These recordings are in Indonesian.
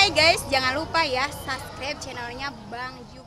Oke guys, jangan lupa ya subscribe channelnya Bang Yuki.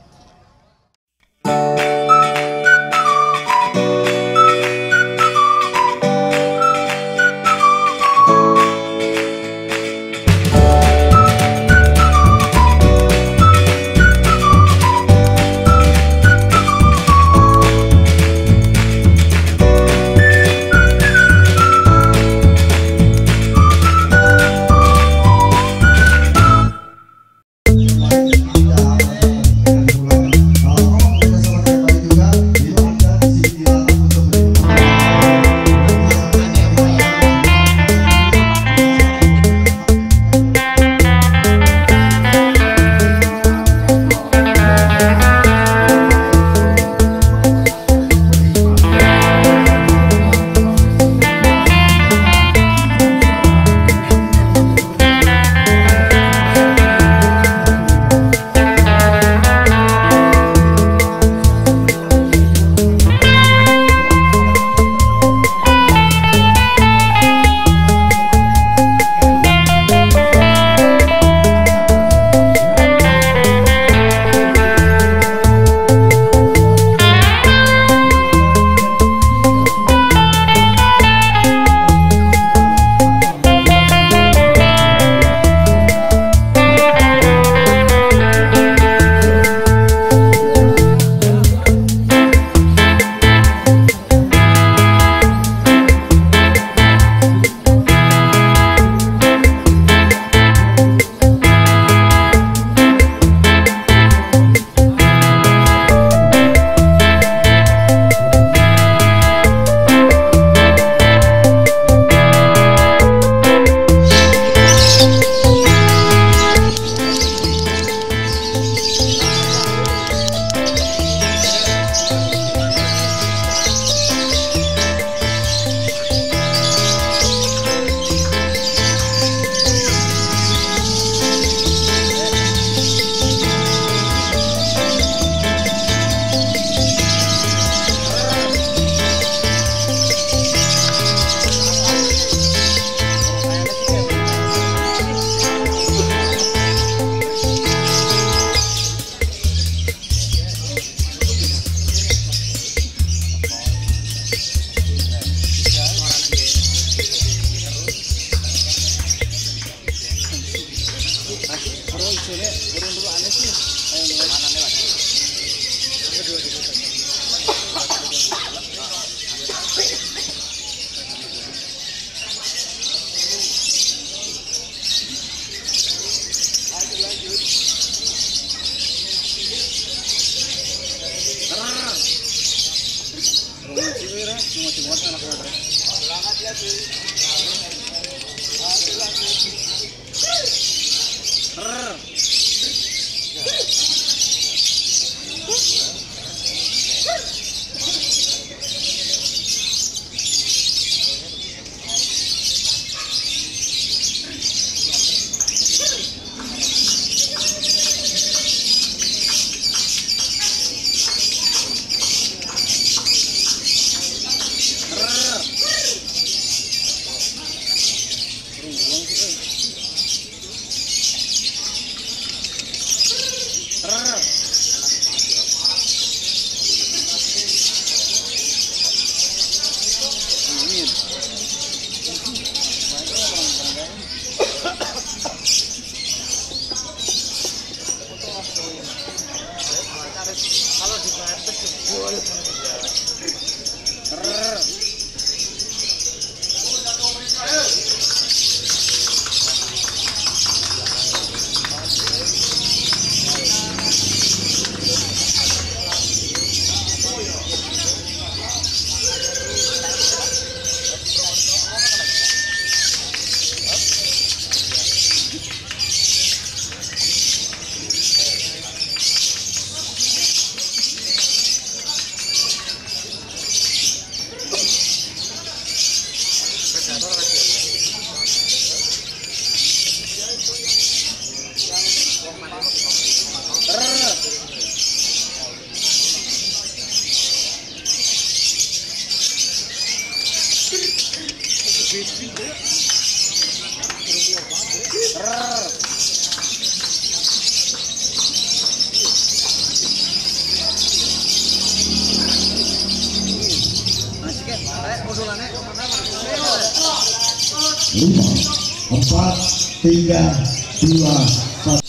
5, 4, 3, 2, 1.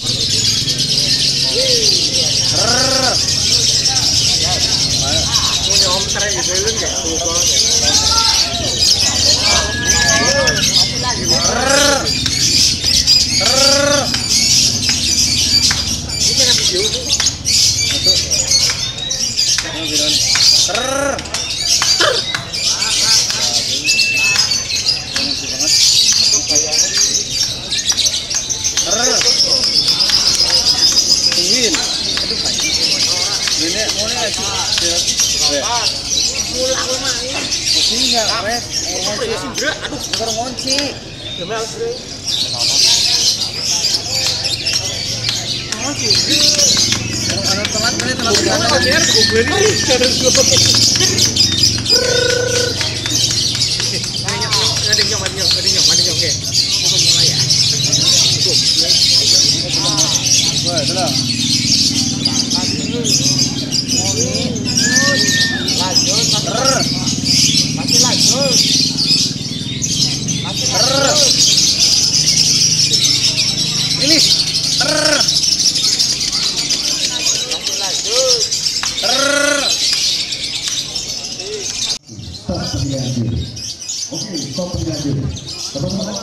Oke, stop terjadi. Teman-teman,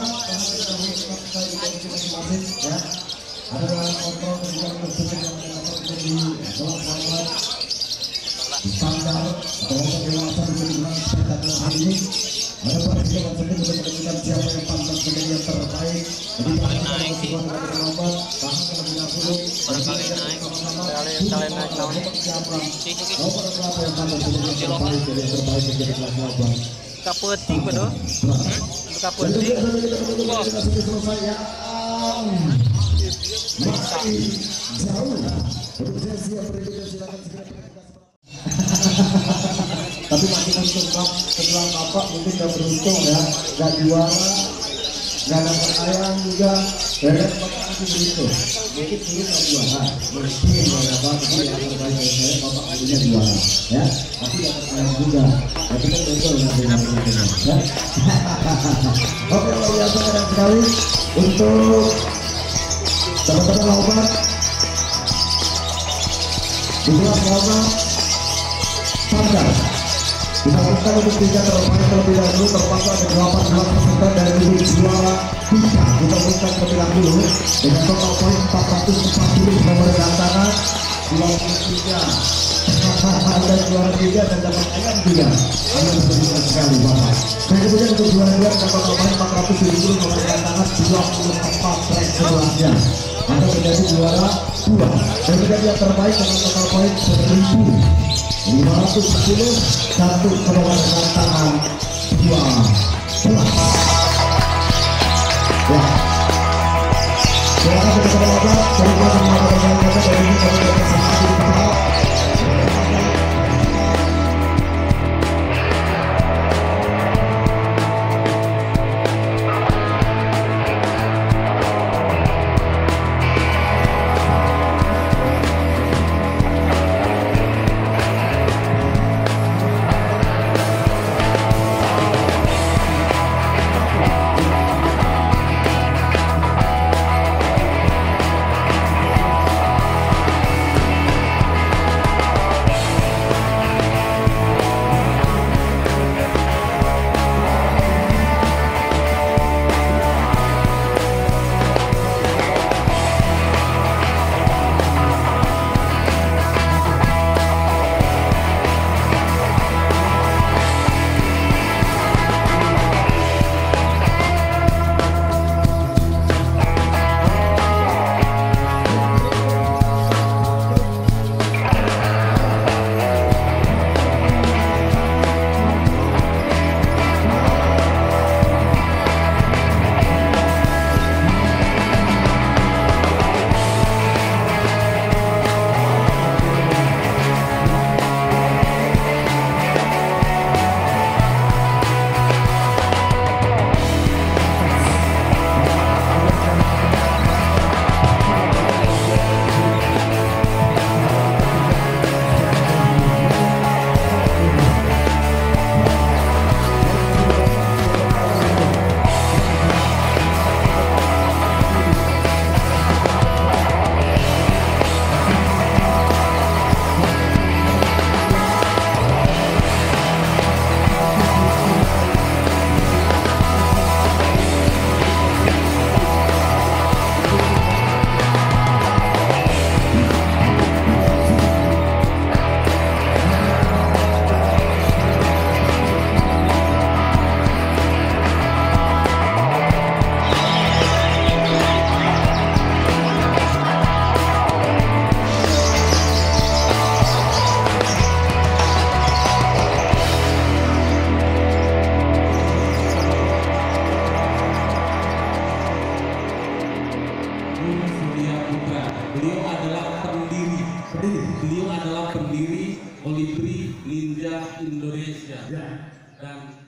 ya. Ada kontrol kebijakan tersebut yang terjadi dalam standar atau dewasa dengan spektakuler hari ini. Ada perhitungan tersebut untuk menentukan siapa yang pantas menjadi yang terbaik. Jadi bahkan kalau sebuah terlambat, bahkan kalau 30 barangkali naik siapa nomor berapa yang pantas menjadi yang terbaik jadi yang terbaik menjadi kelas 8. Kapeting betul? Kapeting. Selesai ya. Masih jauh. Untuk siap berikutnya silakan segera. Tapi masih mencoba setelah bapak mungkin gak beruntung ya, gak juara, gak dapat ayam juga. Dan bapak masih begitu. Mungkin dulu gak juara, mungkin ya bapak tapi yang terbaik dari saya bapak akhirnya juara, ya. Tapi dapat ayam juga. Tapi kan betul ya dengan ya. Oke, luar biasa keren sekali untuk teman-teman Laubat. Itulah Laubat Sandar. Kita lakukan untuk 3 terbaik terlebih dahulu, terpaksa ada 8 peserta dari grup juara 3. Kita lakukan terlebih dahulu dengan total poin 440 nomor gantangan 23. Ada juara 3 dan dapat ayam juga. Ayam besar sekali bapak. Dan kemudian untuk juara 2 dengan total poin 470 nomor gantangan 24 rank setelahnya. Maka menjadi juara 2. Dan menjadi yang terbaik dengan total poin 1.510 satu nomor gantangan 12. Ya. Silakan kita berdoa dari Olibri Ninja Indonesia Ya. dan